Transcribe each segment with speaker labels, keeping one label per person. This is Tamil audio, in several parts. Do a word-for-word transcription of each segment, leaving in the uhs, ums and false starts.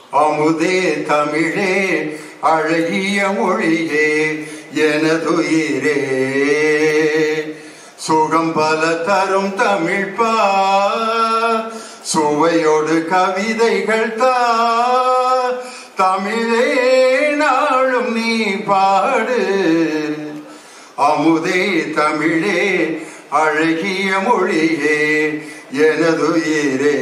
Speaker 1: அமுதே தமிழே அழகிய மொழியே எனதுயிரே சுகம் பல தரும் தமிழ் பா சுவையோடு கவிதைகள் தா தமிழே நாளும் நீ பாடு அமுதே தமிழே அழகிய மொழியே எனதுயிரே.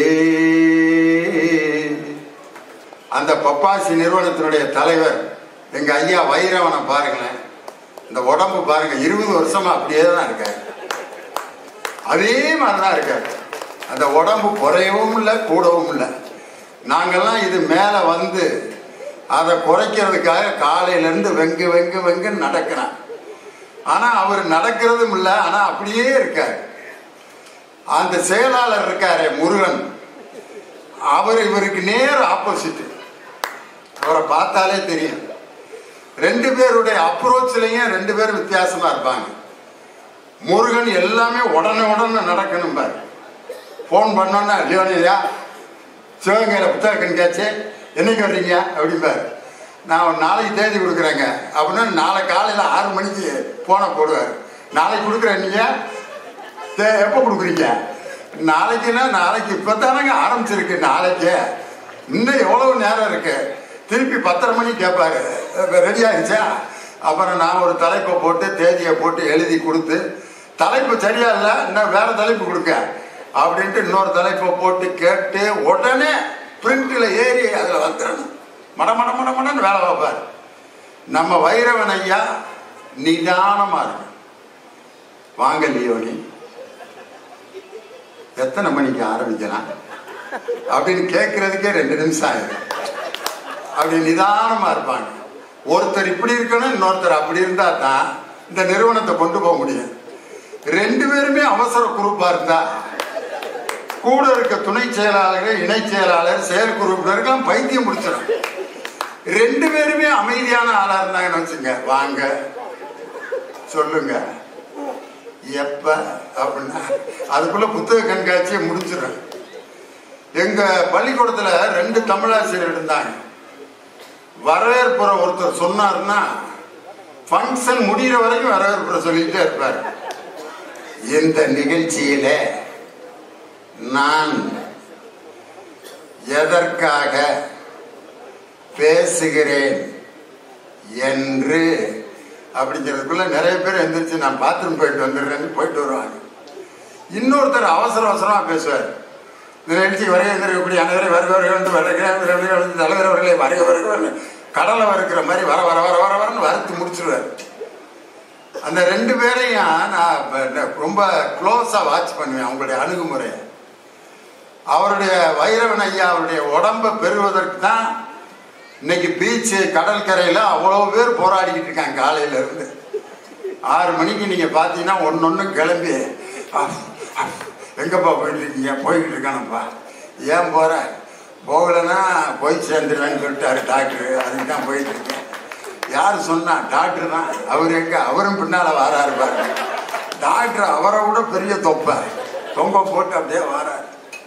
Speaker 1: அந்த பப்பாசி நிறுவனத்தினுடைய தலைவர் எங்க ஐயா வைரவனை பாருங்களேன். இந்த உடம்பு பாருங்க, இருபது வருஷமா அப்படியே தான் இருக்காரு. அதே மாதிரிதான் இருக்காரு. அந்த உடம்பு குறையவும் இல்லை கூடவும் இல்லை. நாங்கெல்லாம் இது மேல வந்து அதை குறைக்கிறதுக்காக காலையில இருந்து வெங்கு வெங்கு வெங்குன்னு நடக்கிறான். ஆனா அவர் நடக்கிறதும் இல்லை, ஆனா அப்படியே இருக்காரு. அந்த செயலாளர் இருக்காரு முருகன், அவர் இவருக்கு நேர் ஆப்போசிட். அவரை பார்த்தாலே தெரியும். ரெண்டு பேருடைய அப்ரோச்லயும் ரெண்டு பேரும் வித்தியாசமா இருப்பாங்க. முருகன் எல்லாமே உடனே உடனே நடக்கணும் பாரு. போன் பண்ணோன்னா லியோனியா சிவகங்கையில புத்தக கண்காட்சி என்னைக்கு வர்றீங்க அப்படிம்பாரு. நான் ஒரு நாளைக்கு தேதி கொடுக்குறேங்க அப்படின்னா நாளை காலையில் ஆறு மணிக்கு போனை போடுவார். நாளைக்கு கொடுக்குறேன், நீங்க எப்போ கொடுக்குறீங்க? நாளைக்குன்னா நாளைக்கு இப்போ தானங்க ஆரம்பிச்சிருக்கு. நாளைக்கு இன்னும் எவ்வளவு நேரம் இருக்கு? திருப்பி பத்தரை மணி கேட்பாரு, ரெடி ஆகிடுச்சா? அப்புறம் நான் ஒரு தலைப்பை போட்டு தேதியை போட்டு எழுதி கொடுத்து, தலைப்பு சரியா இல்லை இன்னும் வேற தலைப்பு கொடுக்க அப்படின்ட்டு இன்னொரு தலைப்பை போட்டு கேட்டு உடனே பிரிண்டில் ஏறி அதில் வந்துடணும். மட மட மட மடன்னு வேலை பார்ப்பார். நம்ம வைரவன் ஐயா நிதானமா இருக்கு. வாங்க லியோனி, எத்தனை மணிக்கு ஆரம்பிக்கலாம் அப்படின்னு கேட்கறதுக்கே ரெண்டு நிமிஷம் ஆயிடும். அப்படி நிதானமா இருப்பாங்க. ஒருத்தர் இப்படி இருக்கணும், இன்னொருத்தர் அப்படி இருந்தா தான் இந்த நிறுவனத்தை கொண்டு போக முடியும். ரெண்டு பேருமே அவசர குரூப்பா இருந்தா கூட இருக்க துணை செயலாளர்கள், இணை செயலாளர், செயற்குறுப்பினர்கள் பைத்தியம் முடிச்சிடும். ரெண்டு பேருமே அமைதியான ஆளா இருந்தாங்கன்னு வச்சுங்க, வாங்க சொல்லுங்க எப்ப அப்படின்னா அதுக்குள்ள புத்தக கண்காட்சியை முடிச்சிடும். எங்க பள்ளிக்கூடத்துல ரெண்டு தமிழாசிரியர் இருந்தாங்க. வரவேற்புற ஒருத்தர் சொன்னார்னா ஃபங்க்ஷன் முடிகிற வரைக்கும் வரவேற்புற சொல்லிட்டே இருப்பார். இந்த நிகழ்ச்சியில நான் எதற்காக பேசுகிறேன் என்று அப்படிங்கிறதுக்குள்ள நிறைய பேர் எந்திரிச்சு நான் பாத்ரூம் போயிட்டு வந்துடுறேன்னு போயிட்டு வருவாங்க. இன்னொருத்தர் அவசர அவசரமா பேசுவார். இந்த நிகழ்ச்சிக்கு வருகை அனைவரை வருகிறவர்கள் வருகிறவர்கள் தலைவர் அவர்களை வருகிறவர்கள் கடலை வறுக்கிற மாதிரி வர வர வர வர வரன்னு வறுத்து முடிச்சிருவார். அந்த ரெண்டு பேரையும் நான் ரொம்ப க்ளோஸா வாட்ச் பண்ணுவேன், அவங்களுடைய அணுகுமுறையை. அவருடைய வைரவன் ஐயா அவருடைய உடம்பை பெறுவதற்கு தான் இன்னைக்கு பீச்சு கடற்கரையில அவ்வளவு பேர் போராடிக்கிட்டு இருக்காங்க. காலையில இருந்து ஆறு மணிக்கு நீங்க பாத்தீங்கன்னா ஒன்னு ஒண்ணு கிளம்பி எங்கப்பா போயிட்டு இருக்கீங்க? போய்கிட்டு இருக்கானப்பா. ஏன் போற? போகலன்னா போய் சேர்ந்துருவேன்னு சொல்லிட்டாரு டாக்டரு, அதுக்கு தான் போயிட்டு இருக்கேன். யாரு சொன்னா? டாக்டர் தான். அவர் எங்க? அவரும் பின்னால வாராரு பாரு. டாக்டர் அவரை விட பெரிய தொப்ப தொங்க போட்டு அப்படியே வாராரு.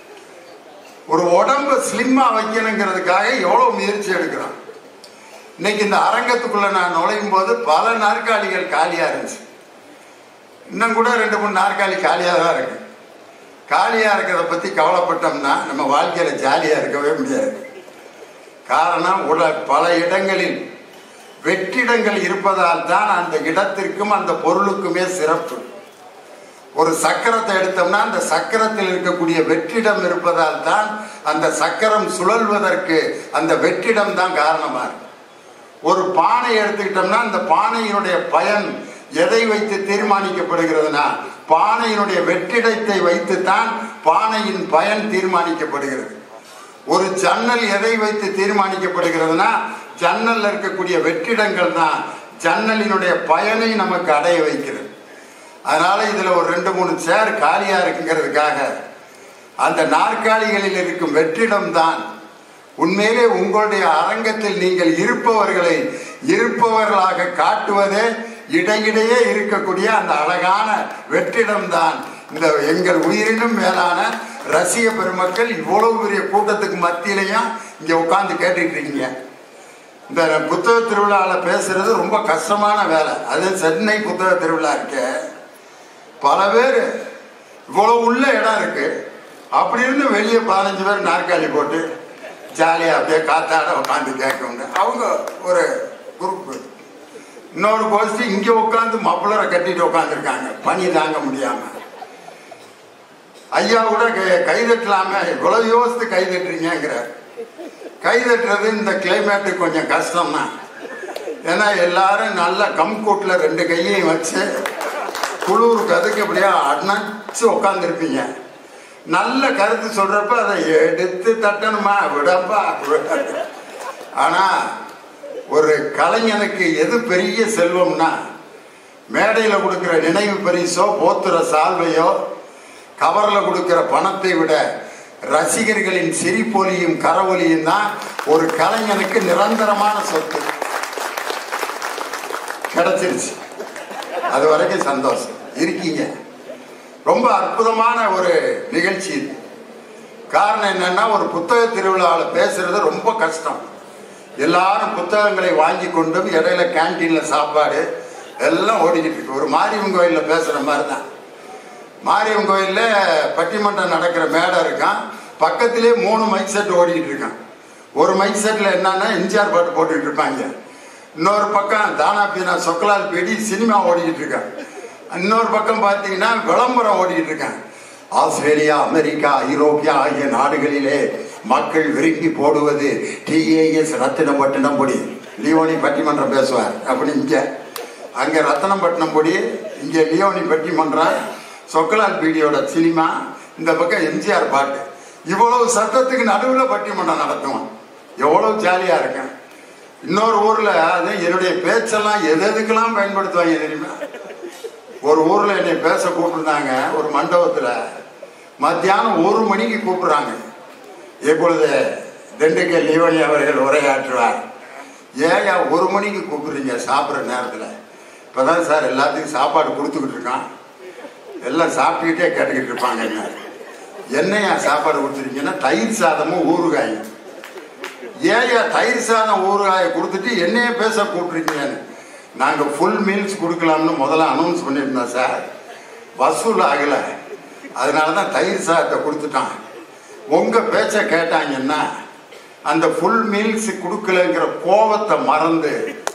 Speaker 1: ஒரு உடம்பு ஸ்லிம்மா வைக்கணுங்கிறதுக்காக எவ்வளவு முயற்சி எடுக்கிறோம். இன்னைக்கு இந்த அரங்கத்துக்குள்ள நான் நுழையும் போது பல நாற்காலிகள் காலியா இருந்துச்சு. இன்னும் கூட ரெண்டு மூணு நாற்காலி காலியா தான் இருக்கு. காலியா இருக்கிறத பத்தி கவலைப்பட்டோம்னா நம்ம வாழ்க்கையில ஜாலியா இருக்கவே முடியாது. காரணம், உட பல இடங்களில் வெற்றிடங்கள் இருப்பதால் தான் அந்த இடத்திற்கும் அந்த பொருளுக்குமே சிறப்பு. ஒரு சக்கரத்தை எடுத்தோம்னா அந்த சக்கரத்தில் இருக்கக்கூடிய வெற்றிடம் இருப்பதால் தான் அந்த சக்கரம் சுழல்வதற்கு அந்த வெற்றிடம் தான் காரணமா இருக்கு. ஒரு பானை எடுத்துக்கிட்டோம்னா அந்த பானையினுடைய பயன் எதை வைத்து தீர்மானிக்கப்படுகிறதுனா பானையினுடைய வெற்றிடத்தை வைத்து தான் பானையின் பயன் தீர்மானிக்கப்படுகிறது. ஒரு ஜன்னல் எதை வைத்து தீர்மானிக்கப்படுகிறதுனா ஜன்னல்ல இருக்கக்கூடிய வெற்றிடங்கள் தான் ஜன்னலினுடைய பயனை நமக்கு அடைய வைக்கிறது. அதனால இதுல ஒரு ரெண்டு மூணு சேர் காலியா இருக்குங்கிறதுக்காக அந்த நாற்காலிகளில் இருக்கும் வெற்றிடம் தான் உண்மையிலே உங்களுடைய அரங்கத்தில் நீங்கள் இருப்பவர்களை இருப்பவர்களாக காட்டுவதே இடையிடையே இருக்கக்கூடிய அந்த அழகான வெற்றிடம் தான் இந்த எங்கள் உயிரினும் மேலான ரசிக பெருமக்கள் இவ்வளவு பெரிய கூட்டத்துக்கு மத்தியிலையும் இங்க உட்கார்ந்து கேட்டுட்டு இருக்கீங்க. இந்த புத்தக திருவிழாவில் பேசுறது ரொம்ப கஷ்டமான வேலை. அது சென்னை புத்தக திருவிழா இருக்க பல பேர் இவ்வளவு உள்ள இடம் இருக்கு, அப்படி இருந்து வெளியே பதினஞ்சு பேர் நாற்காலி போட்டு ஜாலியாக அப்படியே காத்தாட உட்காந்து கேட்கணும். அவங்க ஒரு குரூப். இன்னொரு கோஷ்டி இங்கே உட்காந்து மப்பளரை கட்டிட்டு உட்காந்துருக்காங்க பனி தாங்க முடியாம. ஐயா கூட கைதட்டலாம இவ்வளவு யோசித்து கைதட்டுறீங்கிறார். கைதட்டுறது இந்த கிளைமேட்டுக்கு கொஞ்சம் கஷ்டம்தான். ஏன்னா எல்லாரும் நல்ல கம்கூட்டில் ரெண்டு கையையும் வச்சு குளிருக்கு அதுக்கு அப்படியே அணைச்சு உட்காந்துருப்பீங்க. நல்ல கருத்து சொல்றப்ப அதை எடுத்து தட்டணுமா விடப்பா. ஆனா ஒரு கலைஞனுக்கு எது பெரிய செல்வம்னா மேடையில் கொடுக்கிற நினைவு பரிசோ போத்துற சால்வையோ கவர்ல கொடுக்கிற பணத்தை விட ரசிகர்களின் சிரிப்பொலியும் கரவொலியும் தான் ஒரு கலைஞனுக்கு நிரந்தரமான சொத்து. கிடைச்சிருச்சு, அது வரைக்கும் சந்தோஷம். இருக்கீங்க. ரொம்ப அற்புதமான ஒரு நிகழ்ச்சி இது. காரணம் என்னன்னா ஒரு புத்தக திருவிழாவில் பேசுறது ரொம்ப கஷ்டம். எல்லாரும் புத்தகங்களை வாங்கி கொண்டு இடையில கேன்டீன்ல சாப்பாடு எல்லாம் ஓடிக்கிட்டு இருக்கு. ஒரு மாரியம்மன் கோயில்ல பேசுற மாதிரி தான். மாரியம்மன் கோயில்ல பட்டிமன்றம் நடக்கிற மேடை இருக்கான், பக்கத்திலே மூணு மைக் செட் ஓடிக்கிட்டு இருக்கான். ஒரு மைக் செட்ல என்னன்னா எம்ஜிஆர் பாட்டு போட்டுக்கிட்டு இருப்பாங்க, இன்னொரு பக்கம் தானா பீனா சொக்கலால் பீடி சினிமா ஓடிக்கிட்டு இருக்கான், இன்னொரு பக்கம் பார்த்தீங்கன்னா விளம்பரம் ஓடிக்கிட்டு இருக்கான். ஆஸ்திரேலியா, அமெரிக்கா, ஐரோப்பியா ஆகிய நாடுகளிலே மக்கள் விரும்பி போடுவது டிஏஎஸ் ரத்தினப்பட்டினம் பொடி. லியோனி பட்டிமன்றம் பேசுவார் அப்படி இங்கே, அங்கே ரத்தினப்பட்டினம் பொடி, இங்கே லியோனி பட்டிமன்றம், சொக்கலால் பீடியோட சினிமா, இந்த பக்கம் எம்ஜிஆர் பாட்டு. இவ்வளவு சத்தத்துக்கு நடுவில் பட்டிமன்றம் நடத்துவான். எவ்வளவு ஜாலியாக இருக்கேன். இன்னொரு ஊரில் அது என்னுடைய பேச்செல்லாம் எது எதுக்கெல்லாம் பயன்படுத்துவாங்க தெரியுமா? ஒரு ஊரில் என்னை பேச கூப்பிட்டுருந்தாங்க. ஒரு மண்டபத்தில் மத்தியானம் ஒரு மணிக்கு கூப்பிடுறாங்க. எப்பொழுது திண்டுக்கல் லியோனி அவர்கள் உரையாற்றுவார். ஏயா ஒரு மணிக்கு கூப்பிடுறீங்க சாப்பிட்ற நேரத்தில்? இப்போதான் சார் எல்லாத்துக்கும் சாப்பாடு கொடுத்துக்கிட்டு இருக்கான், எல்லாம் சாப்பிட்டுக்கிட்டே கேட்டுக்கிட்டு இருப்பாங்க. என்ன என்னையா சாப்பாடு கொடுத்துருக்கீங்கன்னா தயிர் சாதமும் ஊறுகாயும். ஏயா தயிர் சாதம் ஊறுகாயை கொடுத்துட்டு என்னைய பேச கூப்பிட்டுருக்கீங்கன்னு. நாங்கள் ஃபுல் மீல்ஸ் கொடுக்கலாம்னு முதல்ல அனௌன்ஸ் பண்ணியிருந்தோம் சார், வசூல் ஆகலை, அதனால தான் தயிர் சாதத்தை கொடுத்துட்டான். உங்கள் பேச்சை கேட்டாங்கன்னா அந்த ஃபுல் மீல்ஸ் கொடுக்கலங்கிற கோபத்தை மறந்து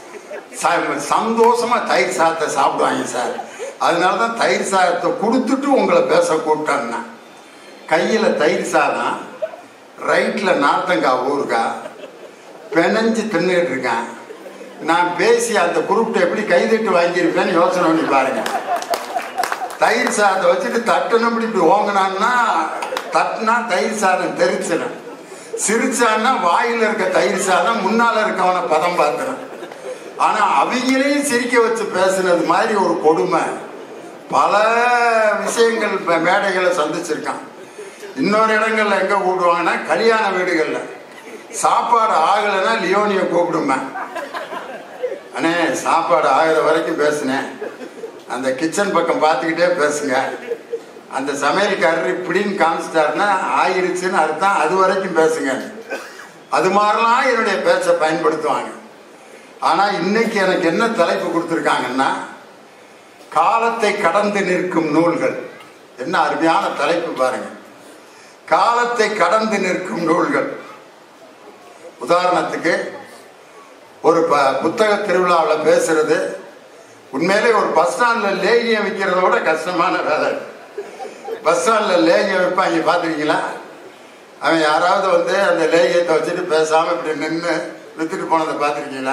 Speaker 1: சந்தோஷமாக தயிர் சாதத்தை சாப்பிடுவாங்க சார். அதனால தான் தயிர் சாதத்தை கொடுத்துட்டு உங்களை பேச கூப்பிட்டாங்கன்னா. கையில் தயிர் சாதம், ரைட்டில் நார்த்தங்காய் ஊறுகாய் பிணைஞ்சு தின்னுட்டு இருக்கேன். நான் பேசி அந்த குரூப்ட எப்படி கைதட்டு வாங்கியிருப்பேன்னு யோசனை பண்ணி பாருங்க. தயிர் சாதத்தை வச்சுட்டு தட்டணும் இப்படி ஓங்கினான்னா தட்டினா தயிர் சாதம் தெரிச்சிடும், சிரிச்சான்னா வாயில் இருக்க தயிர் சாதம் முன்னால் இருக்கவனை பதம் பார்த்துடும். ஆனால் அவங்களையும் சிரிக்க வச்சு பேசுனது மாதிரி ஒரு கொடுமை பல விஷயங்கள் மேடைகளை சந்திச்சிருக்கான். இன்னொரு இடங்கள்ல எங்கே கூப்பிடுவாங்கன்னா கல்யாண வீடுகளில் சாப்பாடு ஆகலைன்னா லியோனியை கூப்பிடுமே. அண்ணே சாப்பாடு ஆகிற வரைக்கும் பேசுனேன், அந்த கிச்சன் பக்கம் பார்த்துக்கிட்டே பேசுங்க, அந்த சமையல்காரர் இப்படின்னு காமிச்சிட்டாருன்னா ஆயிருச்சுன்னு அர்த்தம், அது வரைக்கும் பேசுங்க. அது மாதிரிலாம் என்னுடைய பேச்சை பயன்படுத்துவாங்க. ஆனால் இன்னைக்கு எனக்கு என்ன தலைப்பு கொடுத்துருக்காங்கன்னா காலத்தை கடந்து நிற்கும் நூல்கள். என்ன அருமையான தலைப்பு பாருங்க, காலத்தை கடந்து நிற்கும் நூல்கள். உதாரணத்துக்கு ஒரு ப புத்தக திருவிழாவில் பேசுறது உண்மையிலே ஒரு பஸ் ஸ்டாண்டில் லேகியம் விற்கிறத விட கஷ்டமான வேலை. பஸ் ஸ்டாண்டில் லேகியம் விற்பாங்க பார்த்துருக்கீங்களா? அவன் யாராவது வந்து அந்த லேகியத்தை வச்சுட்டு பேசாமல் இப்படி நின்று விற்றுட்டு போனதை பார்த்துருக்கீங்களா?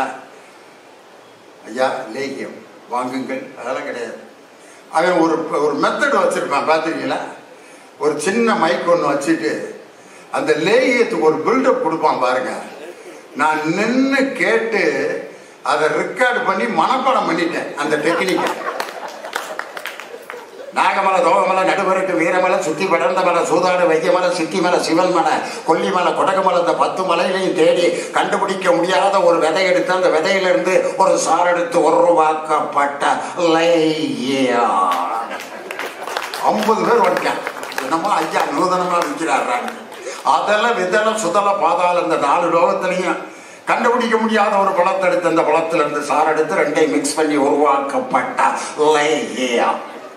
Speaker 1: ஐயா லேகியம் வாங்குங்கள், அதெல்லாம் கிடையாது. அவன் ஒரு ஒரு மெத்தட் வச்சுருப்பான் பார்த்துருக்கீங்களா? ஒரு சின்ன மைக் ஒன்று வச்சுட்டு அந்த லேகியத்துக்கு ஒரு பில்டப் கொடுப்பான் பாருங்க. நான் நின்று கேட்டு அதை ரெக்கார்டு பண்ணி மனப்பாடம் பண்ணிட்டேன் அந்த டெக்னிக்கை. நாகமலை, தோகமலை, நடுவருக்கு வீரமலை, சுத்தி படர்ந்த மலை, சூதாடு, வைத்தியமலை, சித்தி மலை, சிவன் மலை, கொல்லிமலை, கொடகுமலை, இந்த பத்து மலைகளையும் தேடி கண்டுபிடிக்க முடியாத ஒரு விதை எடுத்து அந்த விதையிலிருந்து ஒரு சார் எடுத்து உருவாக்கப்பட்ட லேகியம். ஐம்பது பேர் வடிக்கான். என்னமோ ஐயா நூதனமா விற்கிறாரான்னு. அதெல்லாம் விதல சுதல பாதாள இந்த நாலு லோகத்திலையும் கண்டுபிடிக்க முடியாத ஒரு பழத்தை எடுத்து அந்த பழத்துல இருந்து சார் எடுத்து ரெண்டையும் மிக்ஸ் பண்ணி உருவாக்கப்பட்ட லேகியா.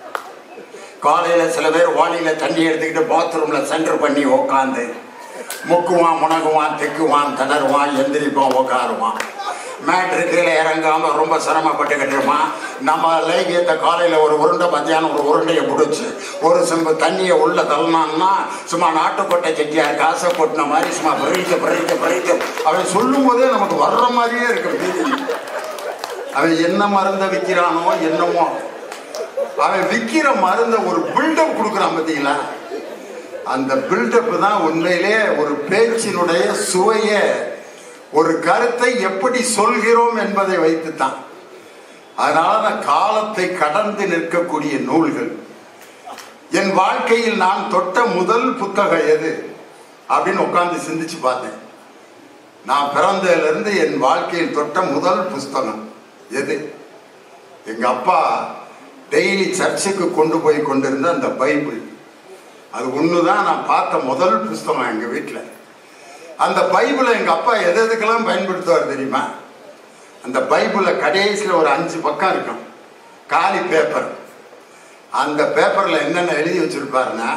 Speaker 1: காலையில சில பேர் வாளியில தண்ணி எடுத்துக்கிட்டு பாத்ரூம்ல சென்டர் பண்ணி உக்காந்து முக்குவான் முனகுவான் தெக்குவான் திணறுவான் எந்திரிப்பான் உக்காருவான். மேட்ரு கீழே இறங்காம ரொம்ப சிரமப்பட்டுக்கிட்டுமா. நம்ம லேகியத்தை காலையில ஒரு உருண்டை மத்தியானம் ஒரு உருண்டையை பிடிச்சி ஒரு செம்பு தண்ணியை உள்ள தள்ளனான்னா சும்மா நாட்டுக்கொட்டை செட்டியார் காசை கொட்டின மாதிரி சும்மா பிரித்து பிரித்து பிரித்து அவன் சொல்லும் போதே நமக்கு வர்ற மாதிரியே இருக்கு. அவன் என்ன மருந்தை விற்கிறானோ என்னமோ அவன் விற்கிற மருந்த ஒரு பில்டப் கொடுக்குறான் பார்த்தீங்களா. அந்த பில்டப் தான் உண்மையிலே ஒரு பேச்சினுடைய சுவைய ஒரு கருத்தை எப்படி சொல்கிறோம் என்பதை வைத்துத்தான். அதனால காலத்தை கடந்து நிற்கக்கூடிய நூல்கள். என் வாழ்க்கையில் நான் தொட்ட முதல் புத்தகம் எது அப்படின்னு உட்கார்ந்து சிந்திச்சு பார்த்தேன். நான் பிறந்ததுல இருந்து என் வாழ்க்கையில் தொட்ட முதல் புஸ்தகம் எது? எங்க அப்பா டெய்லி சர்ச்சுக்கு கொண்டு போய் கொண்டிருந்த அந்த பைபிள். அது ஒண்ணுதான் நான் பார்த்த முதல் புஸ்தகம் எங்க வீட்டில். அந்த பைபிளை எங்க அப்பா எது எதுக்கெல்லாம் பயன்படுத்துவார் தெரியுமா? அந்த பைபிள கடைசியில் ஒரு அஞ்சு பக்கம் இருக்கும், காலி பேப்பர். அந்த பேப்பர்ல என்னென்ன எழுதி வச்சிருப்பாருன்னா,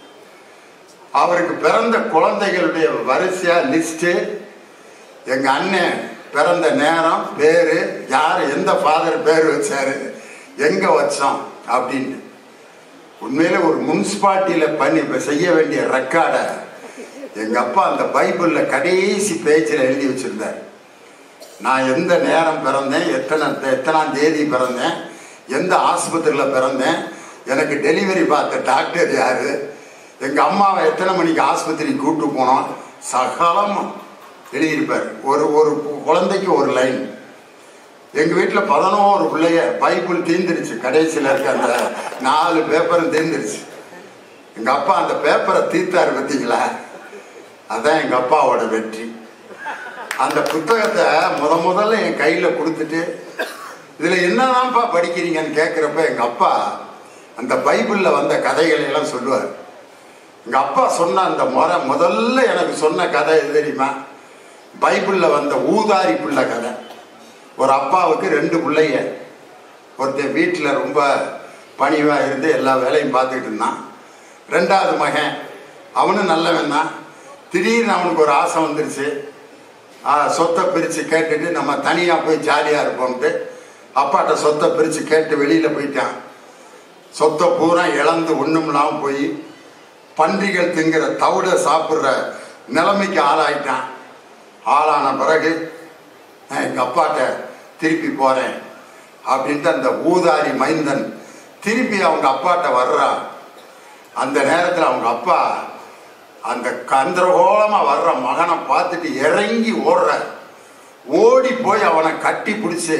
Speaker 1: அவருக்கு பிறந்த குழந்தைகளுடைய வரிசையா லிஸ்ட், எங்க அண்ணன் பிறந்த நேரம், பேரு, யாரு எந்த ஃபாதர் பேர் வச்சாரு, எங்க வச்சோம் அப்படின்னு. உண்மையில ஒரு முனிசிபாலிட்டியில பண்ணி செய்ய வேண்டிய ரெக்கார்டை எங்க அப்பா அந்த பைபிள்ல கடைசி பேஜில் எழுதி வச்சிருந்தார். நான் எந்த நேரம் பிறந்தேன், எத்தனை எத்தனாம் தேதி பிறந்தேன், எந்த ஆஸ்பத்திரியில் பிறந்தேன், எனக்கு டெலிவரி பார்த்த டாக்டர் யாரு, எங்க அம்மாவை எத்தனை மணிக்கு ஆஸ்பத்திரிக்கு கூட்டு போனோம், சகலம் எழுதியிருப்பார். ஒரு ஒரு குழந்தைக்கு ஒரு லைன். எங்க வீட்டில் பதினோரு பிள்ளைய, பைபிள் தீர்ந்துருச்சு, கடைசியில் இருக்க அந்த நாலு பேப்பரும் தீர்ந்துருச்சு. எங்க அப்பா அந்த பேப்பரை தீர்த்தாரு பார்த்தீங்களா, அதான் எங்க அப்பாவோட வெற்றி. அந்த புத்தகத்தை முத முதல்ல என் கையில கொடுத்துட்டு, இதுல என்னதான்ப்பா படிக்கிறீங்கன்னு கேட்கிறப்ப எங்க அப்பா அந்த பைபிள்ல வந்த கதைகளை எல்லாம் சொல்லுவார். எங்க அப்பா சொன்ன அந்த முறை முதல்ல எனக்கு சொன்ன கதை எது தெரியுமா? பைபிள்ல வந்த ஊதாரி பிள்ளை கதை. ஒரு அப்பாவுக்கு ரெண்டு பிள்ளைய, ஒருத்தன் வீட்டில் ரொம்ப பணிவா இருந்து எல்லா வேலையும் பார்த்துக்கிட்டு இருந்தான். ரெண்டாவது மகன் அவனும் நல்லவன் தான். திடீர்னு அவனுக்கு ஒரு ஆசை வந்துருச்சு, சொத்தை பிரித்து கேட்டுட்டு நம்ம தனியாக போய் ஜாலியாக இருப்போம்ட்டு அப்பாட்ட சொத்தை பிரித்து கேட்டு வெளியில் போயிட்டான். சொத்தை பூரா இழந்து ஒன்றும் இல்லாமல் போய் பன்றிகள் திங்கிற தவிட சாப்பிட்ற நிலைமைக்கு ஆளாயிட்டான். ஆளான பிறகு நான் எங்கள் அப்பாட்ட திருப்பி போகிறேன் அப்படின்ட்டு அந்த ஊதாரி மைந்தன் திருப்பி அவங்க அப்பாட்ட வர்றான். அந்த நேரத்தில் அவங்க அப்பா அந்த கந்தரகோலமாக வர்ற மகனை பார்த்துட்டு இறங்கி ஓடுற, ஓடி போய் அவனை கட்டி பிடிச்சி,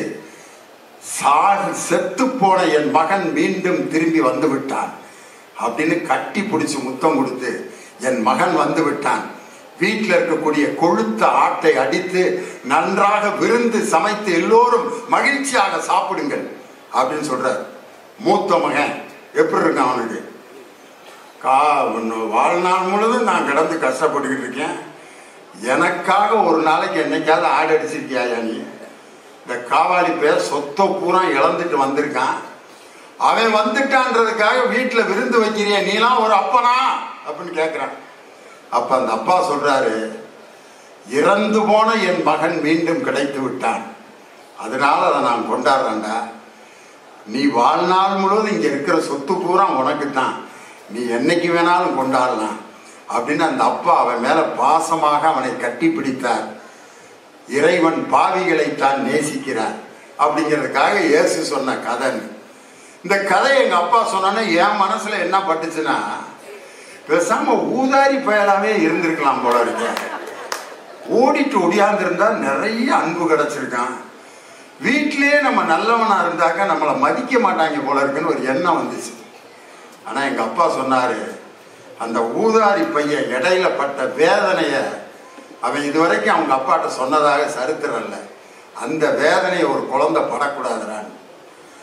Speaker 1: சாகு செத்து போன என் மகன் மீண்டும் திரும்பி வந்து விட்டான் அப்படின்னு கட்டி பிடிச்சி முத்தம் கொடுத்து, என் மகன் வந்து விட்டான், வீட்டில் இருக்கக்கூடிய கொழுத்த ஆட்டை அடித்து நன்றாக விருந்து சமைத்து எல்லோரும் மகிழ்ச்சியாக சாப்பிடுங்கள் அப்படின்னு சொல்றார். மூத்த மகன் எப்படி இருக்கான் அவனுக்கு? கா வாழ்நாள் முழுதும் நான் கிடந்து கஷ்டப்பட்டுக்கிட்டு இருக்கேன், எனக்காக ஒரு நாளைக்கு என்னைக்காவது ஆடு அடிச்சிருக்கியா நீ? இந்த காவாலி பேர் சொத்தை பூரா இழந்துட்டு வந்திருக்கான், அவன் வந்துட்டான்றதுக்காக வீட்டில் விருந்து வைக்கிறிய நீலாம் ஒரு அப்பனா அப்படின்னு கேட்குறான். அப்ப அந்த அப்பா சொல்றாரு, இறந்து போன என் மகன் மீண்டும் கிடைத்து விட்டான், அதனால அதை நான் கொண்டாடுறேன்டா. நீ வாழ்நாள் முழுவதும் இங்க இருக்கிற சொத்து பூரா உனக்கு தான், நீ என்னைக்கு வேணாலும் கொண்டாடலாம் அப்படின்னு அந்த அப்பா அவன் மேல பாசமாக அவனை கட்டி பிடித்தார். இறைவன் பாவிகளை தான் நேசிக்கிறார் அப்படிங்கிறதுக்காக இயேசு சொன்ன கதை. இந்த கதை எங்க அப்பா சொன்னோன்னே என் மனசுல என்ன பட்டுச்சுன்னா, பேசாம ஊதாரி பயலாவே இருந்திருக்கலாம் போல இருக்க. ஓடிட்டு ஒடியாந்திருந்தா நிறைய அன்பு கிடைச்சிருக்கான். வீட்டிலேயே நம்ம நல்லவனா இருந்தாக்க நம்மளை மதிக்க மாட்டாங்க போல இருக்குன்னு ஒரு எண்ணம் வந்துச்சு. ஆனா எங்க அப்பா சொன்னாரு, அந்த ஊதாரி பையன் இடையில பட்ட வேதனைய அவன் இதுவரைக்கும் அவங்க அப்பாட்ட சொன்னதாக சரித்திரம் இல்லை. அந்த வேதனையை ஒரு குழந்தை படக்கூடாதுறான்.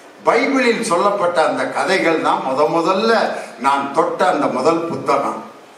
Speaker 1: பைபிளில் சொல்லப்பட்ட அந்த கதைகள் தான் முத முதல்ல நான் தொட்ட அந்த முதல் புத்தகம்.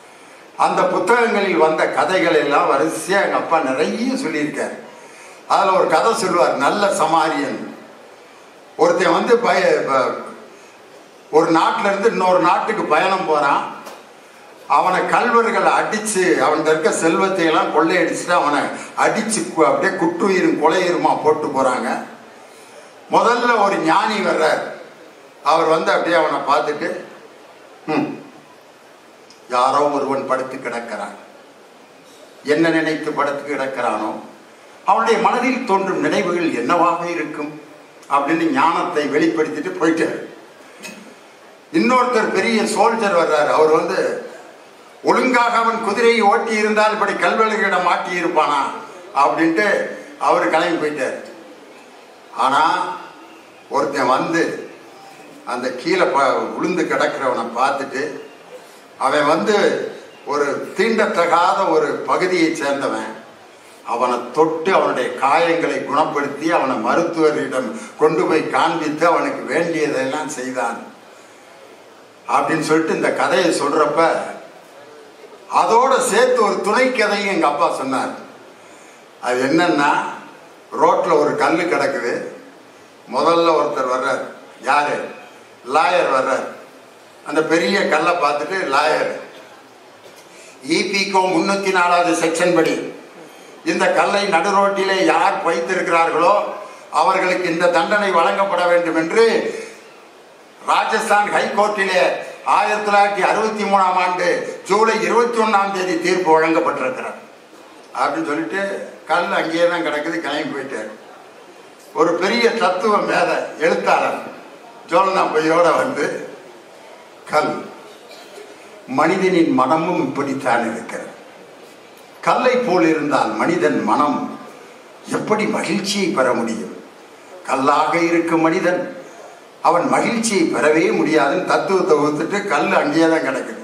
Speaker 1: அந்த புத்தகங்களில் வந்த கதைகள் எல்லாம் வரிசையாக எங்கள் அப்பா நிறைய சொல்லியிருக்கார். அதில் ஒரு கதை சொல்லுவார், நல்ல சமாரியன். ஒருத்தன் வந்து பய ஒரு நாட்டில இருந்து இன்னொரு நாட்டுக்கு பயணம் போகிறான். அவனை கல்வர்களை அடித்து அவன் இருக்க செல்வத்தை எல்லாம் கொள்ளையடிச்சுட்டு அவனை அடித்து அப்படியே குற்றுயிரும் கொலையுருமா போட்டு போகிறாங்க. முதல்ல ஒரு ஞானி வர்றார். அவர் வந்து அப்படியே அவனை பார்த்துட்டு, ம் யாரோ ஒருவன் படுத்து கிடக்கிறான், என்ன நினைத்து படுத்து கிடக்கிறானோ அவனுடைய மனதில் தோன்றும் நினைவுகள் என்னவாக இருக்கும் அப்படின்னு ஞானத்தை வெளிப்படுத்திட்டு போயிட்டார். இன்னொருத்தர் பெரிய சோல்ஜர் வர்றார். அவர் வந்து ஒழுங்காக அவன் குதிரையை ஓட்டி இருந்தால் இப்படி கல்வெளிகளிடம் மாட்டி இருப்பானா அப்படின்ட்டு அவர் கிளம்பி போயிட்டார். ஆனா ஒருத்தன் வந்து அந்த கீழே விழுந்து கிடக்கிறவனை பார்த்துட்டு, அவன் வந்து ஒரு தீண்டத்தகாத ஒரு பகுதியை சேர்ந்தவன், அவனை தொட்டு அவனுடைய காயங்களை குணப்படுத்தி அவனை மருத்துவரிடம் கொண்டு போய் காண்பித்து அவனுக்கு வேண்டியதெல்லாம் செய்தான் அப்படின்னு சொல்லிட்டு இந்த கதையை சொல்றப்ப அதோட சேர்த்து ஒரு துணை கதையும் எங்க அப்பா சொன்னார். அது என்னன்னா, ரோட்ல ஒரு கல்லு கிடக்குது. முதல்ல ஒருத்தர் வர்றார். யாரு? லாயர் வர்றார். அந்த பெரிய கல்லை பார்த்துட்டு லாயர், இபிகோ முன்னூத்தி நாலாவது செக்ஷன் படி இந்த கல்லை நடு ரோட்டிலே யார் வைத்திருக்கிறார்களோ அவர்களுக்கு இந்த தண்டனை வழங்கப்பட வேண்டும் என்று ராஜஸ்தான் ஹைகோர்ட்டிலே ஆயிரத்தி தொள்ளாயிரத்தி அறுபத்தி மூணாம் ஆண்டு ஜூலை இருபத்தி ஒன்னாம் தேதி தீர்ப்பு வழங்கப்பட்டிருக்கிறார் அப்படின்னு சொல்லிட்டு கல் அங்கேயே தான் கிடக்குது. கிளம்பி போயிட்டார். ஒரு பெரிய தத்துவ மேத எழுத்தாளர் ஜோலனா பையோட வந்து, கல் மனிதனின் மனமும் இப்படித்தான் இருக்கிறது. கல்லை போல் இருந்தால் மனிதன் மனம் எப்படி மகிழ்ச்சியை பெற முடியும்? கல்லாக இருக்கும் மனிதன் அவன் மகிழ்ச்சியை பெறவே முடியாதுன்னு தத்துவத்தை ஒத்துட்டு கல் அங்கேயே தான் கிடக்குது.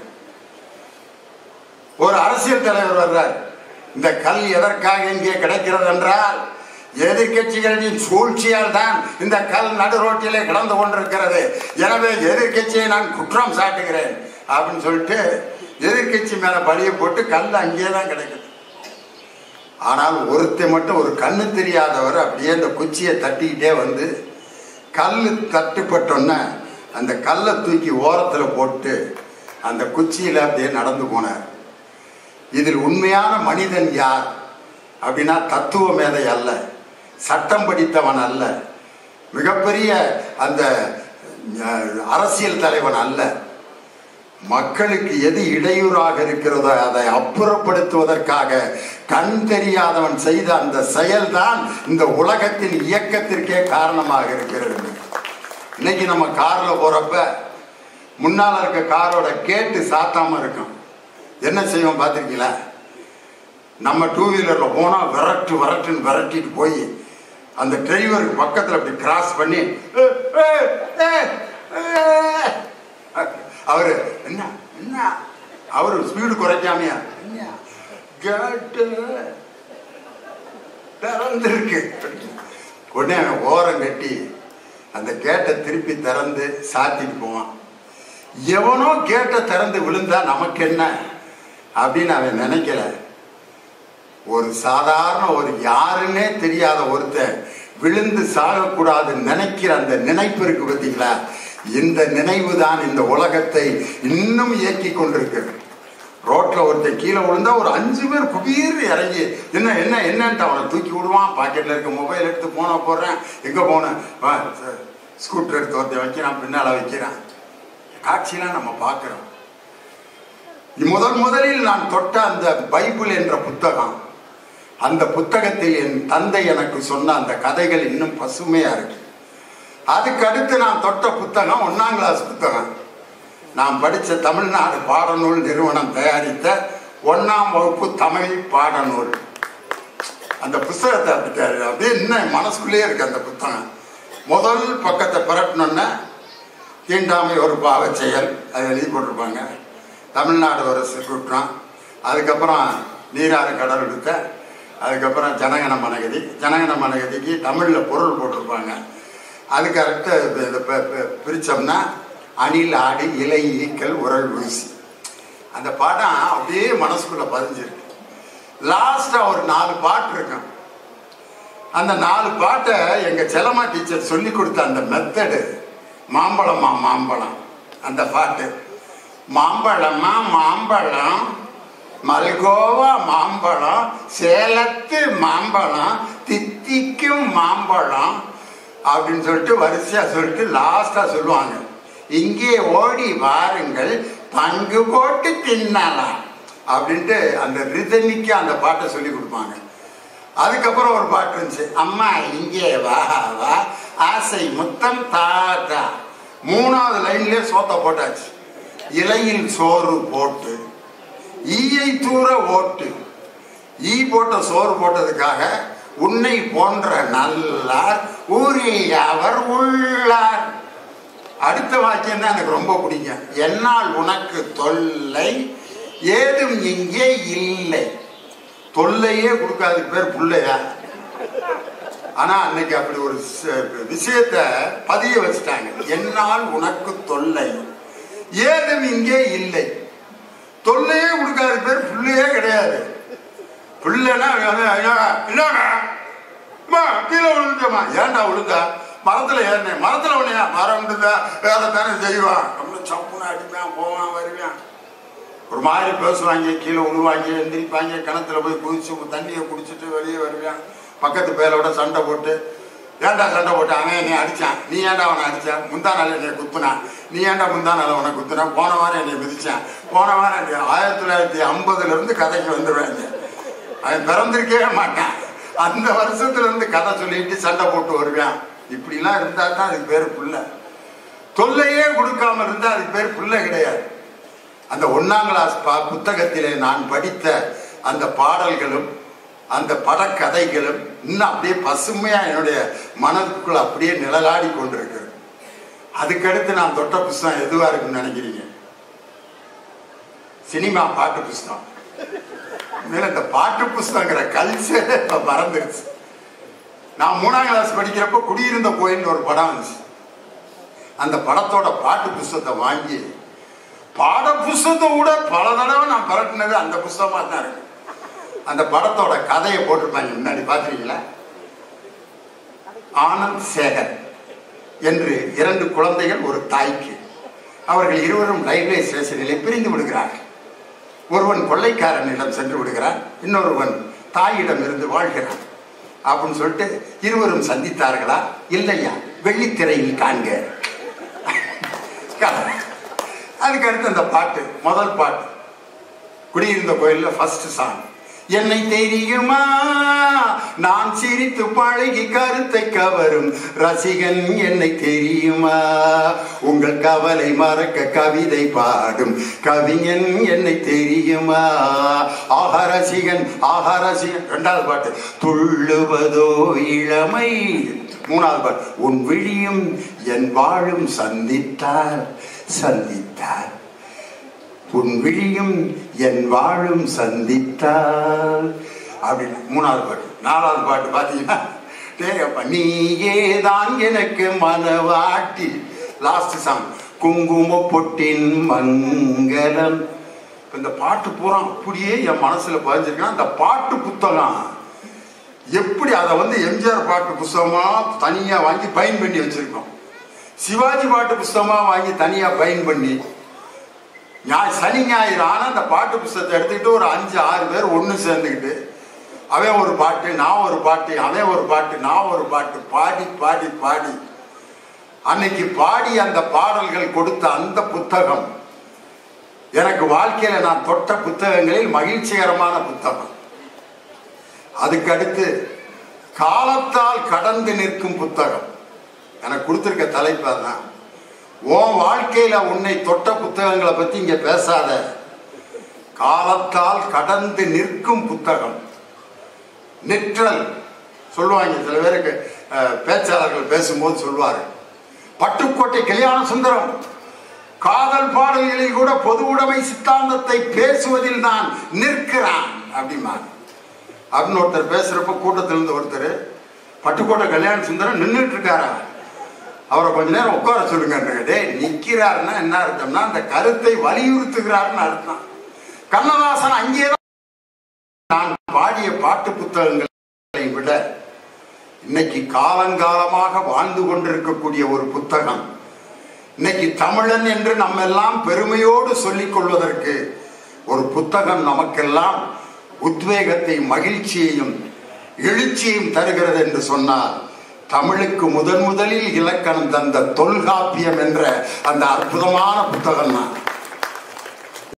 Speaker 1: ஒரு அரசியல் தலைவர் வர்றார். இந்த கல் எதற்காக இங்கே கிடைக்கிறது என்றால் எதிர்கட்சிகளின் சூழ்ச்சியால் தான் இந்த கல் நடு ரோட்டிலே கிடந்து கொண்டிருக்கிறது. எனவே எதிர்கட்சியை நான் குற்றம் சாட்டுகிறேன் அப்படின்னு சொல்லிட்டு எதிர்கட்சி மேல பழிய போட்டு கல் அங்கேயே தான் கிடைக்குது. ஆனால் ஒருத்தர் மட்டும், ஒரு கண்ணு தெரியாதவர், அப்படியே அந்த குச்சியை தட்டிக்கிட்டே வந்து கல் தட்டுப்பட்டோன்னே அந்த கல்லை தூக்கி ஓரத்தில் போட்டு அந்த குச்சியில் அப்படியே நடந்து போனார். இதில் உண்மையான மனிதன் யார் அப்படின்னா தத்துவ மேதை அல்ல, சட்டம் படித்தவன் அல்ல, மிகப்பெரிய அந்த அரசியல் தலைவன் அல்ல. மக்களுக்கு எது இடையூறாக இருக்கிறதோ அதை அப்புறப்படுத்துவதற்காக கண் தெரியாதவன் செய்த அந்த செயல்தான் இந்த உலகத்தின் இயக்கத்திற்கே காரணமாக இருக்கிறது. இன்னைக்கு நம்ம கார்ல போறப்ப முன்னால இருக்க காரோட கேட்டு சாத்தாம இருக்கும். என்ன செய்வோம் பார்த்திருக்கீங்களா? நம்ம டூ வீலர்ல போனா விரட்டு விரட்டுன்னு விரட்டிட்டு போய் அந்த டிரைவருக்கு பக்கத்துல அப்படி கிராஸ் பண்ணி அவரு என்ன என்ன அவரு ஸ்பீடு குறைக்காமையா கேட்டு திறந்துருக்கு உடனே அவன் ஓரம் கட்டி அந்த கேட்டை திருப்பி திறந்து சாத்திட்டு போவான். எவனோ கேட்டை திறந்து விழுந்தா நமக்கு என்ன அப்படின்னு அவன் நினைக்கல. ஒரு சாதாரண ஒரு யாருன்னே தெரியாத ஒருத்தன் விழுந்து சாகக்கூடாது நினைக்கிற அந்த நினைப்பு இருக்கு பார்த்தீங்களா? இந்த நினைவு தான் இந்த உலகத்தை இன்னும் இயக்கி கொண்டிருக்கிறது. ரோட்ல ஒருத்தர் கீழே விழுந்தா ஒரு அஞ்சு பேர் குபீர் இறங்கி என்ன என்ன என்னன்ட்டு அவனை தூக்கி விடுவான். பாக்கெட்ல இருக்க மொபைல் எடுத்து போன போடுறேன், எங்க போனேன், ஸ்கூட்டர் எடுத்து ஒருத்தர் வைக்கிறான், பின்னால வைக்கிறான். காட்சியெல்லாம் நம்ம பார்க்கிறோம். முதல் முதலில் நான் தொட்ட அந்த பைபிள் என்ற புத்தகம், அந்த புத்தகத்தில் என் தந்தை எனக்கு சொன்ன அந்த கதைகள் இன்னும் பசுமையா இருக்கு. அதுக்கு அடுத்து நான் தொட்ட புத்தகம் ஒன்னாம் கிளாஸ் புத்தகம். நான் படித்த தமிழ்நாடு பாடநூல் நிறுவனம் தயாரித்த ஒன்னாம் வகுப்பு தமிழ் பாடநூல். அந்த புத்தகத்தை அப்படி அப்படியே இன்னும் மனசுக்குள்ளேயே இருக்கு அந்த புத்தகம். முதல் பக்கத்தை பரட்டணுன்னா தீண்டாமை ஒரு பாவ செயல் அதை எழுதி போட்டிருப்பாங்க. தமிழ்நாடு ஒரு குற்றம், அதுக்கப்புறம் நீராறு கடல் எடுத்த, அதுக்கப்புறம் ஜனகன மனகதி, ஜனகன மனகதிக்கு தமிழில் பொருள் போட்டிருப்பாங்க. அதுக்கு அடுத்த பிரித்தோம்னா அணில் ஆடு இலை ஈக்கல் உரல் ஊசி. அந்த படம் அப்படியே மனசுக்குள்ள பதிஞ்சிருக்கு. லாஸ்டா ஒரு நாலு பாட்டு இருக்கும். அந்த நாலு பாட்டை எங்க செல்லம்மா டீச்சர் சொல்லி கொடுத்த அந்த மெத்தடு, மாம்பழமா மாம்பழம், அந்த பாட்டு மாம்பழமா மாம்பழம், மல்கோவா மாம்பழம், சேலத்து மாம்பழம், தித்திக்கும் மாம்பழம் அப்படின்னு சொல்லிட்டு வரிசையா சொல்லிட்டு லாஸ்டா சொல்லுவாங்க, இங்கே ஓடி வாருங்கள் பங்கு போட்டு தின்னலாம் அப்படின்ட்டு அந்த ரிதமிக்கு அந்த பாட்டை சொல்லி கொடுப்பாங்க. அதுக்கப்புறம் ஒரு பாட்டு இருந்துச்சு, அம்மா இங்கே வா வா ஆசை முத்தம் தாத்தா. மூணாவது லைன்லயே சோத்த போட்டாச்சு. இலையில் சோறு போட்டு ஈயை தூர ஓட்டு, ஈ போட்ட சோறு போட்டதுக்காக உன்னை போன்ற நல்லார் ஊரில் அவர் உள்ளார். அடுத்த வாக்கியம் தான் எனக்கு ரொம்ப பிடிக்கும், என்னால் உனக்கு தொல்லை ஏதும் இங்கே இல்லை. தொல்லையே கொடுக்காத பேர் புள்ளையா? ஆனா அன்னைக்கு அப்படி ஒரு விஷயத்த பதிய வச்சுட்டாங்க, என்னால் உனக்கு தொல்லை ஏதும் இங்கே இல்லை. தொல்லையே கொடுக்காத பேர் புள்ளையே கிடையாது. பிள்ளைனா கீழே விழுந்தமா, ஏன்டா விழுந்தா? மரத்துல ஏறின, மரத்துல உன்னையா மரம் விழுந்தா வேலை தானே செய்வான். ரொம்ப சப்புன்னு அடிப்பான், போவான் வருவான், ஒரு மாதிரி பேசுவாங்க, கீழே விழுவாங்க, எந்திரிப்பாங்க, கிணத்துல போய் குதிச்சு தண்ணியை குடிச்சிட்டு வெளியே வருவான். பக்கத்து பேரோட சண்டை போட்டு, ஏன்டா சண்டை போட்டு, அவன் என்னை அடிச்சான், நீ ஏன்டா அவனை அடிச்சான், முந்தா நாள் என்னை குத்துனான், நீ ஏன்டா முந்தா நாள் அவனை குத்துனான், போன வாரம் என்னை மிதிச்சான், போன வாரம் ஆயிரத்தி தொள்ளாயிரத்தி ஐம்பதுல இருந்து கதைக்கு வந்துடுவாங்க. அவன் பிறந்திருக்கவே மாட்டான், அந்த வருஷத்துல இருந்து கதை சொல்லிட்டு சண்டை போட்டு வருவான். இப்படிலாம் இருந்தா தான் அதுக்கு பேர் புள்ள. தொல்லையே கொடுக்காம இருந்தா அதுக்கு பேர் புள்ள கிடையாது. அந்த ஒன்னாம் கிளாஸ் புத்தகத்திலே நான் படித்த அந்த பாடல்களும் அந்த படக்கதைகளும் இன்னும் அப்படியே பசுமையா என்னுடைய மனதுக்குள்ள அப்படியே நிழலாடி கொண்டிருக்கிறது. அதுக்கடுத்து நான் தொட்ட புஸ்தகம் எதுவா இருக்குன்னு நினைக்கிறீங்க? சினிமா பாட்டு புஸ்தகம். இந்த பாட்டு புஸ்தகங்கிற கல்ச்சர் இப்ப மறந்துருச்சு. நான் மூணாம் கிளாஸ் படிக்கிறப்ப குடியிருந்த கோயில்னு ஒரு படம் வந்துச்சு. அந்த படத்தோட பாட்டு புஸ்தகத்தை வாங்கி பாட புஸ்தகத்தை கூட பல தடவை நான் பரட்டினது அந்த புஸ்தகமா தான் இருக்கு. அந்த படத்தோட கதையை போட்டிருப்பாங்க முன்னாடி, பாத்துறீங்களா? ஆனந்த் சேகர் என்று இரண்டு குழந்தைகள் ஒரு தாய்க்கு. அவர்கள் இருவரும் ரயில்வே ஸ்டேஷனிலே பிரிந்து விடுகிறார்கள். ஒருவன் கொள்ளைக்காரனிடம் சென்று விடுகிறான், இன்னொருவன் தாயிடம் இருந்து வாழ்கிறான். அப்படின்னு சொல்லிட்டு இருவரும் சந்தித்தார்களா? இல்லையா, வெள்ளித்திரையில் காண்க. அதுக்கு அடுத்து அந்த பாட்டு, முதல் பாட்டு குடியிருந்த கோயில்ல ஃபர்ஸ்ட் சாங், என்னை தெரியுமா நான் சிரித்து பழகி கருத்தை கவரும் ரசிகன், என்னை தெரியுமா உங்கள் கவலை மறக்க கவிதை பாடும் கவிஞன், என்னை தெரியுமா ஆஹா ரசிகன் ஆஹா ரசிகன். ரெண்டாவது பாட்டு, துள்ளுவதோ இளமை. மூணாவது பாட்டு, உன் விழியும் என் வாழும் சந்தித்தார் சந்தித்தார் உன் விழியும் என் வாழும் சந்தித்தார் அப்படின்னு மூணாவது பாட்டு. நாலாவது பாட்டு பாத்தீங்கன்னா, நீயேதான் எனக்கு மனவாட்டி. லாஸ்ட் சாங், குங்கும பொட்டின் மங்களம். இந்த பாட்டு பூரா அப்படியே என் மனசுல பதிஞ்சிருக்கா. அந்த பாட்டு புத்தகம் எப்படி அதை வந்து எம்ஜிஆர் பாட்டு புஸ்தகமா தனியா வாங்கி பைன் பண்ணி வச்சிருக்கோம், சிவாஜி பாட்டு புஸ்தகமா வாங்கி தனியா பைன் பண்ணி, சனி ஞாயிறு ஆனா அந்த பாட்டு புஸ்தகத்தை எடுத்துக்கிட்டு ஒரு அஞ்சு ஆறு பேர் ஒன்று சேர்ந்துக்கிட்டு அவன் ஒரு பாட்டு நான் ஒரு பாட்டு அவன் ஒரு பாட்டு நான் ஒரு பாட்டு பாடி பாடி பாடி அன்னைக்கு பாடி அந்த பாடல்கள் கொடுத்த அந்த புத்தகம் எனக்கு வாழ்க்கையில நான் தொட்ட புத்தகங்களில் மகிழ்ச்சிகரமான புத்தகம். அதுக்கு அடுத்து காலத்தால் கடந்து நிற்கும் புத்தகம். எனக்கு கொடுத்திருக்க தலைப்பு தான், உன் வாழ்க்கையில உன்னை தொட்ட புத்தகங்களை பத்தி இங்க பேசாத, காலத்தால் கடந்து நிற்கும் புத்தகம். நிற்றல் சொல்லுவாங்க சில பேருக்கு, பேச்சாளர்கள் பேசும்போது சொல்லுவாரு, பட்டுக்கோட்டை கல்யாண சுந்தரம் காதல் பாடல்களில் கூட பொது உடைமை சித்தாந்தத்தை பேசுவதில் நான் நிற்கிறான் அப்படிமா அப்படின்னு ஒருத்தர் பேசுறப்ப கூட்டத்திலிருந்து ஒருத்தர், பட்டுக்கோட்டை கல்யாண சுந்தரம் நின்றுட்டு இருக்காரா, அவரை கொஞ்ச நேரம் உட்கார சொல்லுங்க. நிக்கிறாருன்னா என்ன அர்த்தம்னா அந்த கருத்தை வலியுறுத்துகிறாருன்னு அர்த்தம். கண்ணதாசன் அங்கேதான். நான் பாடிய பாட்டு புத்தகங்களை விட இன்னைக்கு காலங்காலமாக வாழ்ந்து கொண்டிருக்கக்கூடிய ஒரு புத்தகம், இன்னைக்கு தமிழன் என்று நம்ம எல்லாம் பெருமையோடு சொல்லிக் கொள்வதற்கு ஒரு புத்தகம் நமக்கெல்லாம் உத்வேகத்தை, மகிழ்ச்சியையும் எழுச்சியையும் தருகிறது என்று சொன்னால், தமிழுக்கு முதன் முதலில் இலக்கணம் தந்த தொல்காப்பியம் என்ற அந்த அற்புதமான புத்தகம் தான்.